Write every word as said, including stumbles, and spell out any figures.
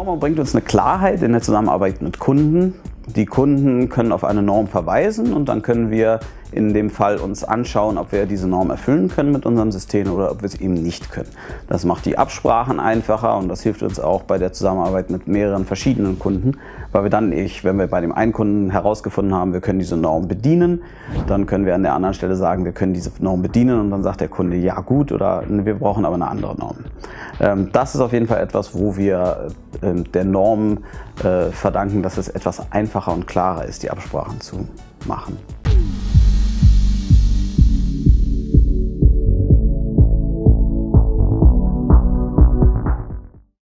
Norm bringt uns eine Klarheit in der Zusammenarbeit mit Kunden. Die Kunden können auf eine Norm verweisen und dann können wir in dem Fall uns anschauen, ob wir diese Norm erfüllen können mit unserem System oder ob wir es eben nicht können. Das macht die Absprachen einfacher und das hilft uns auch bei der Zusammenarbeit mit mehreren verschiedenen Kunden, weil wir dann, ich, wenn wir bei dem einen Kunden herausgefunden haben, wir können diese Norm bedienen, dann können wir an der anderen Stelle sagen, wir können diese Norm bedienen und dann sagt der Kunde, ja gut, oder wir brauchen aber eine andere Norm. Das ist auf jeden Fall etwas, wo wir der Norm verdanken, dass es etwas einfacher und klarer ist, die Absprachen zu machen.